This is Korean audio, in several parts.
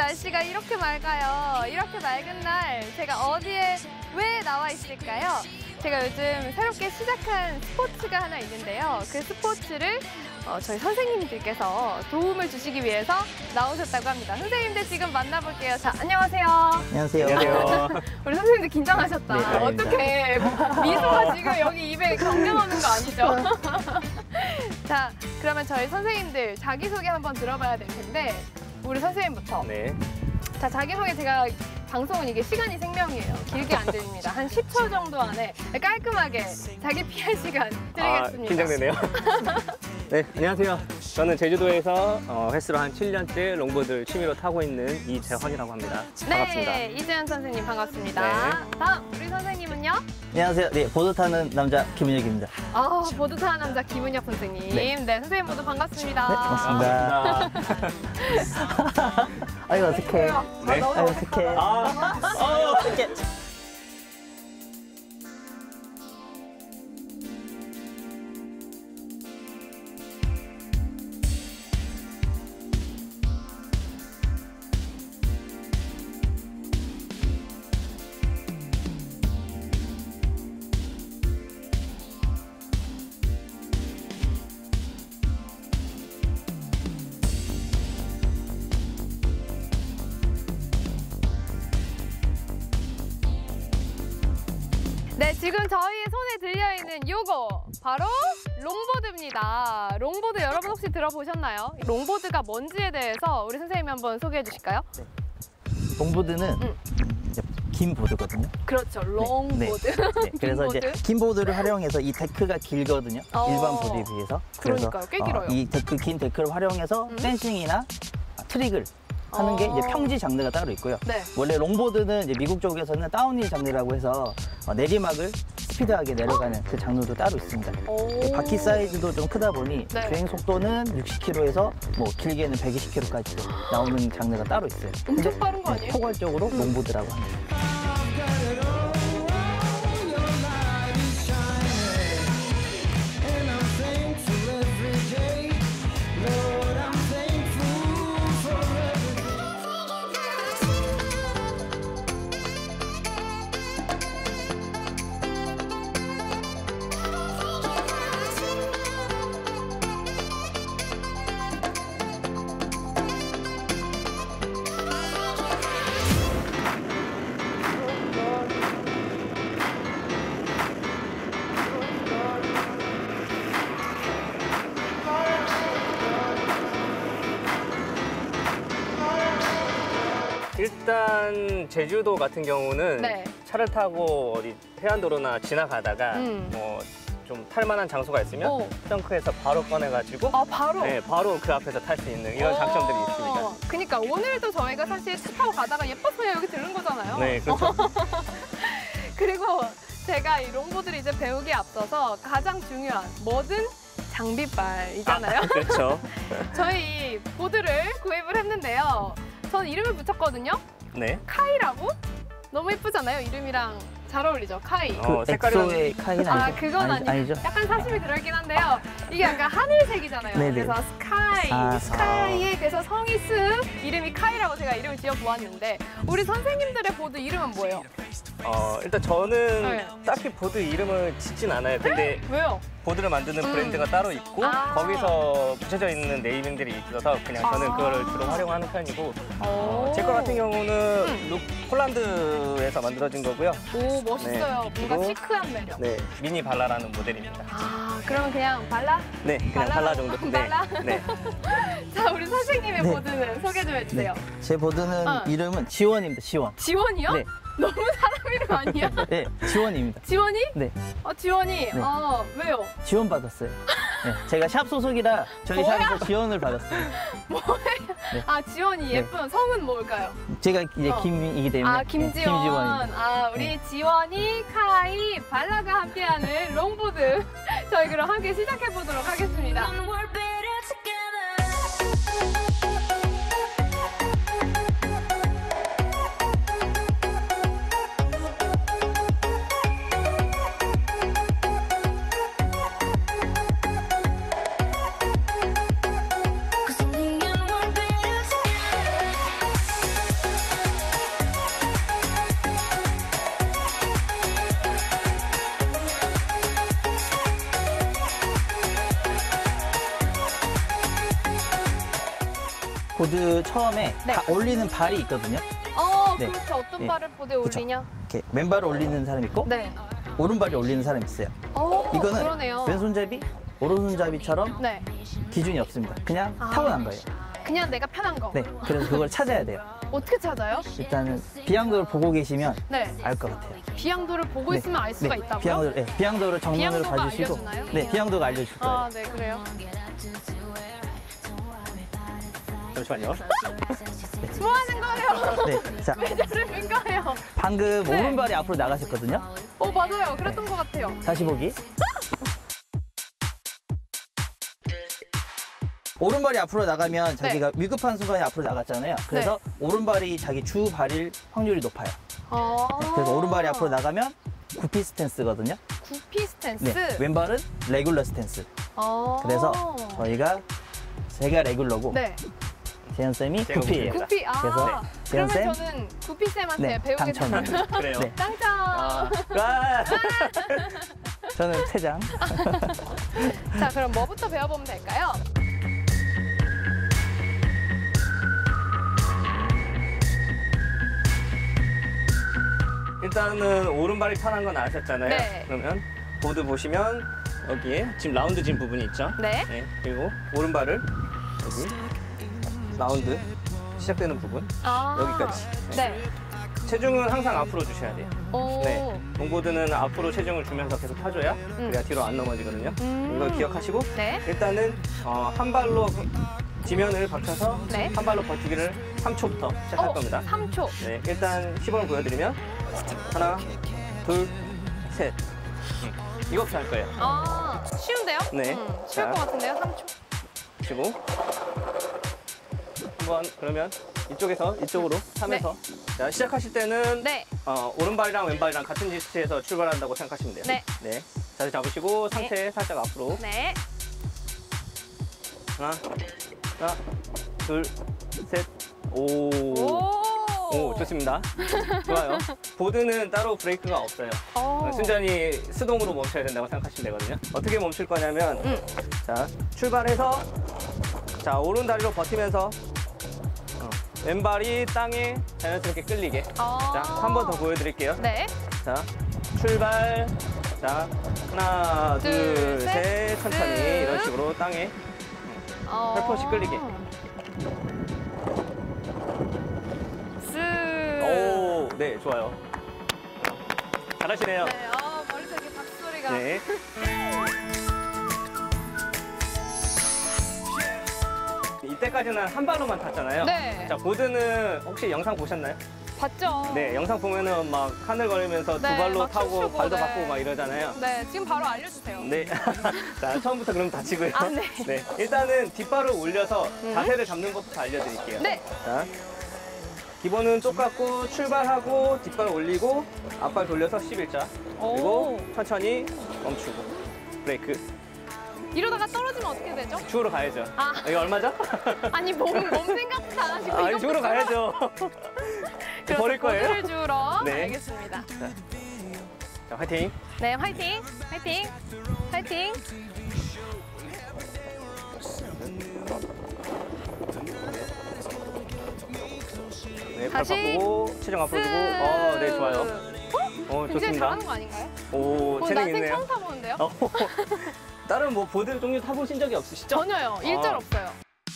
날씨가 이렇게 맑아요. 이렇게 맑은 날 제가 어디에 왜 나와 있을까요? 제가 요즘 새롭게 시작한 스포츠가 하나 있는데요. 그 스포츠를 저희 선생님들께서 도움을 주시기 위해서 나오셨다고 합니다. 선생님들 지금 만나볼게요. 자, 안녕하세요. 안녕하세요. 안녕하세요. 우리 선생님들 긴장하셨다. 네, 어떡해. 미소가 지금 여기 입에 경련하는 거 아니죠? 자, 그러면 저희 선생님들 자기소개 한번 들어봐야 될 텐데 우리 선생님부터. 네. 자, 자기소개 제가 방송은 이게 시간이 생명이에요. 길게 안 드립니다. 한 10초 정도 안에 깔끔하게 자기 PR 시간 드리겠습니다. 긴장되네요. 네, 안녕하세요. 저는 제주도에서 횟수로 한 7년째 롱보드를 취미로 타고 있는 이재헌이라고 합니다. 반갑습니다. 네, 이재현 선생님 반갑습니다. 네. 다음 우리 선생님은요? 안녕하세요. 네, 보드 타는 남자 김은혁입니다. 아, 보드 타는 남자 김은혁 선생님. 네, 선생님 모두 반갑습니다. 네, 반갑습니다. 아이고, 어떡해. 네. 아이고, 어떡해. 어떡해. 네, 지금 저희의 손에 들려있는 요거 바로 롱보드입니다. 롱보드 여러분 혹시 들어보셨나요? 롱보드가 뭔지에 대해서 우리 선생님이 한번 소개해 주실까요? 네. 롱보드는 이제 긴 보드거든요. 그렇죠, 롱보드. 네, 그래서 이제 긴 보드를 활용해서 이 데크가 길거든요. 일반 보드에 비해서. 그러니까요, 꽤 길어요. 이 데크, 긴 데크를 활용해서 댄싱이나 트릭을 하는 게 이제 평지 장르가 따로 있고요. 네. 원래 롱보드는 이제 미국 쪽에서는 다운힐 장르라고 해서 내리막을 스피드하게 내려가는 그 장르도 따로 있습니다. 바퀴 사이즈도 좀 크다 보니 네. 주행 속도는 60km에서 뭐 길게는 120km까지 나오는 장르가 따로 있어요. 엄청 빠른 거 아니에요? 포괄적으로 롱보드라고 합니다. 일단 제주도 같은 경우는 네. 차를 타고 어디 해안도로나 지나가다가 좀 탈만한 장소가 있으면 트렁크에서 바로 꺼내가지고 바로? 네, 바로 그 앞에서 탈 수 있는 이런 장점들이 있습니다. 그러니까 오늘도 저희가 사실 차 타고 가다가 예뻐서 그냥 여기 들른 거잖아요. 네, 그렇죠. 그리고 제가 이 롱보드를 이제 배우기에 앞서서 가장 중요한 뭐든 장비빨이잖아요. 그렇죠. 저희 보드를 구입을 했는데요. 저는 이름을 붙였거든요. 네. 카이라고? 너무 예쁘잖아요. 이름이랑 잘 어울리죠. 카이. 색깔이 엑소의 카이는 아니죠? 그건 아니죠? 약간 사심이 들어있긴 한데요. 이게 약간 하늘색이잖아요. 네네. 그래서 스카이, 스카이에 그래서 성이 쓱 이름이 카이라고 제가 이름을 지어보았는데 우리 선생님들의 보드 이름은 뭐예요? 일단 저는 네. 딱히 보드 이름을 짓진 않아요. 근데 왜요? 보드를 만드는 브랜드가 따로 있고 거기서 붙여져 있는 네이밍들이 있어서 그냥 저는 그거를 주로 활용하는 편이고 제 거 같은 경우는 폴란드에서 만들어진 거고요. 오, 멋있어요. 네, 뭔가 그리고 시크한 매력. 네, 미니 발라라는 모델입니다. 그러면 그냥 발라? 네, 그냥 발라 정도. 발라? 네. 자, 우리 선생님의 네. 보드는 소개 좀 해주세요. 제 보드는 이름은 지원입니다. 지원. 지원이요? 네. 너무 사람 이름 아니야? 네, 지원입니다. 지원이? 네, 지원이? 네. 왜요? 지원 받았어요. 네, 제가 샵 소속이라 저희 샵에서 지원을 받았어요. 지원이 예쁜 성은 뭘까요? 제가 이제 김이기 때문에 김지원. 김지원입니다. 우리 지원이, 카이, 발라가 함께하는 롱보드. 저희 그럼 함께 시작해 보도록 하겠습니다. 보드 처음에 네. 올리는 발이 있거든요. 네. 그렇죠. 어떤 네. 발을 보드에 그쵸. 올리냐? 이렇게 왼발을 올리는 사람이 있고 네. 오른발이 올리는 사람이 있어요. 이거는 그러네요. 왼손잡이, 오른손잡이처럼 네. 기준이 없습니다. 그냥 타고난 거예요. 그냥 내가 편한 거. 네, 그래서 그걸 찾아야 돼요. 어떻게 찾아요? 일단은 비양도를 보고 계시면 네. 알 것 같아요. 비양도를 보고 네. 있으면 알 수가 네, 있다고요? 비양도를 정면으로 비양도가 봐주시고, 알려주나요? 네, 비양도가 알려줄 거예요. 아, 네, 그래요. 잠시만요. 뭐 하는 거예요? 네, 자, 왜 저러는 거예요? 방금 네. 오른발이 앞으로 나가셨거든요. 맞아요. 그랬던 것 같아요. 다시 보기. 오른발이 앞으로 나가면 자기가 위급한 순간에 앞으로 나갔잖아요. 그래서 오른발이 자기 주 발일 확률이 높아요. 그래서 오른발이 앞으로 나가면 구피 스탠스거든요. 구피 스탠스? 네, 왼발은 레귤러 스탠스. 그래서 제가 레귤러고 네. 재현쌤이 제가 구피예요. 구피, 그래서 그러면 재현쌤 저는 구피쌤한테 네, 배우겠습니다. 당첨. 그래요. 네. 당첨! 와. 저는 퇴장. 자, 그럼 뭐부터 배워보면 될까요? 일단은 오른발이 편한 건 아셨잖아요. 네. 그러면 보드 보시면 여기에 지금 라운드 진 부분이 있죠. 네. 그리고 오른발을 여기 라운드 시작되는 부분 여기까지. 네. 체중은 항상 앞으로 주셔야 돼요. 오. 네. 롱보드는 앞으로 체중을 주면서 계속 타줘야 그래야 뒤로 안 넘어지거든요. 이거 기억하시고 네. 일단은 한 발로 지면을 박혀서 네. 한 발로 버티기를 3초부터 시작할 겁니다. 3초. 네, 일단 시범을 보여드리면 하나, 둘, 셋. 이거부터 할 거예요. 쉬운데요? 네. 쉬울 자. 것 같은데요? 3초. 치고 한번 그러면 이쪽에서 이쪽으로 하면서 자, 시작하실 때는 네. 오른발이랑 왼발이랑 같은 위치에서 출발한다고 생각하시면 돼요. 네. 네. 자세 잡으시고 상체 살짝 앞으로. 네. 하나, 둘, 셋. 오. 오, 좋습니다. 좋아요. 보드는 따로 브레이크가 없어요. 순전히 수동으로 멈춰야 된다고 생각하시면 되거든요. 어떻게 멈출 거냐면, 자, 출발해서, 자, 오른 다리로 버티면서, 왼발이 땅에 자연스럽게 끌리게. 자, 한 번 더 보여드릴게요. 네. 자, 출발. 자, 하나, 둘, 셋. 천천히 이런 식으로 땅에 살포시 끌리게. 오, 네, 좋아요. 잘하시네요. 네, 머릿속에 박수소리가. 네. 이때까지는 한 발로만 탔잖아요. 네. 자, 보드는 혹시 영상 보셨나요? 봤죠? 네, 영상 보면은 막 하늘 걸으면서 네, 두 발로 막 타고 춤추고, 발도 네. 바꾸고 막 이러잖아요. 네, 지금 바로 알려주세요. 네. 자, 처음부터 그럼 다치고요. 네. 일단은 뒷발을 올려서 자세를 잡는 것부터 알려드릴게요. 네. 자, 기본은 똑같고 출발하고 뒷발 올리고 앞발 돌려서 11자. 그리고 천천히 멈추고 브레이크. 이러다가 떨어지면 어떻게 되죠? 주우러 가야죠. 이게 얼마죠? 아니, 몸 생각도 안 하시고. 아니, 이것도 주우러 가야죠. 그래서 버릴 거예요? 보드를 주우러. 네. 알겠습니다. 자, 화이팅. 네, 화이팅! 화이팅! 화이팅! 네, 발 다시 바꾸고 체중 앞으로 주고. 네, 좋아요. 굉장히 좋습니다. 잘하는 거 아닌가요? 오, 재능 나 있네요. 처음 타보는데요? 다른 뭐 보드 종류 타보신 적이 없으시죠? 전혀요. 일절 없어요.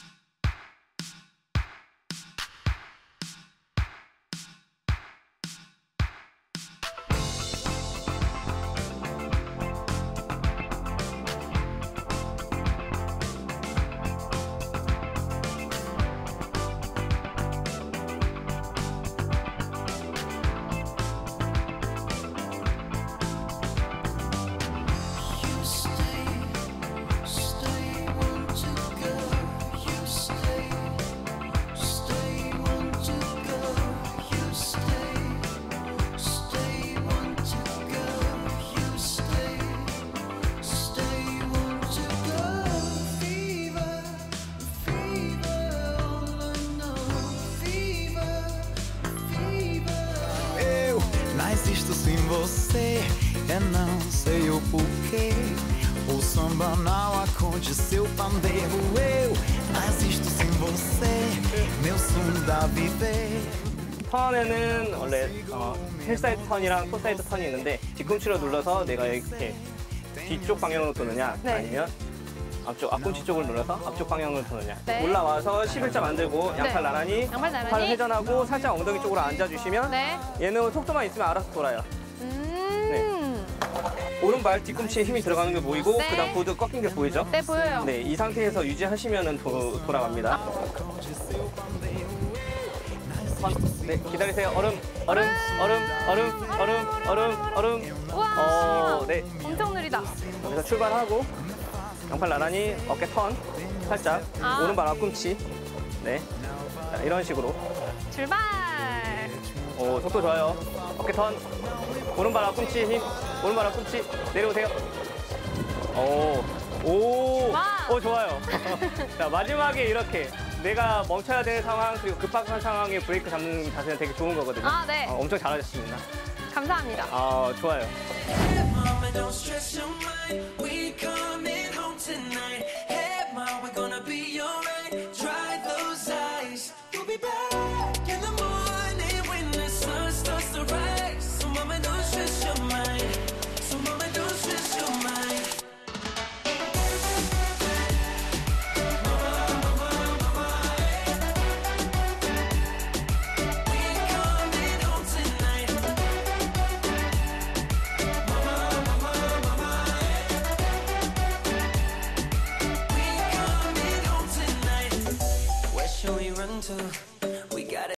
Não existo sem você, não sei o porquê. O samba não aconteceu, pandeiro. Eu Mas isto sem você, meu sonho dá a viver. 턴에는 원래 힐사이드 턴이랑 토사이드 턴이 있는데 뒤꿈치로 눌러서 내가 이렇게 뒤쪽 방향으로 도느냐 네. 아니면 앞꿈치 쪽을 눌러서 앞쪽 방향으로 도느냐. 네. 올라와서 11자 만들고 양팔 네. 나란히 양팔 나란히. 팔 회전하고 살짝 엉덩이 쪽으로 앉아주시면 네. 얘는 속도만 있으면 알아서 돌아요. 오른발 뒤꿈치에 힘이 들어가는 게 보이고 네. 그다음 보드 꺾인 게 보이죠? 네, 보여요. 네, 이 상태에서 유지하시면 돌아갑니다. 네, 기다리세요. 얼음. 우와. 네. 엄청 느리다. 여기서 출발하고 양팔 나란히 어깨 턴 살짝 오른발 앞꿈치. 네. 자, 이런 식으로. 출발. 오, 속도 좋아요. 어깨 턴. 오른발 앞꿈치 힘. 오른발 앞꿈치 내려오세요. 오, 좋아요. 자, 마지막에 이렇게 내가 멈춰야 되는 상황 그리고 급박한 상황에 브레이크 잡는 자세는 되게 좋은 거거든요. 네. 엄청 잘하셨습니다. 감사합니다. 좋아요. Mama, don't stress your mind. We coming home tonight. Hey, ma, we're gonna be alright. Dry those eyes. You'll be back in the morning when the sun starts to rise. So, mama, don't stress your mind. So, mama, don't stress your mind. Shall we run to?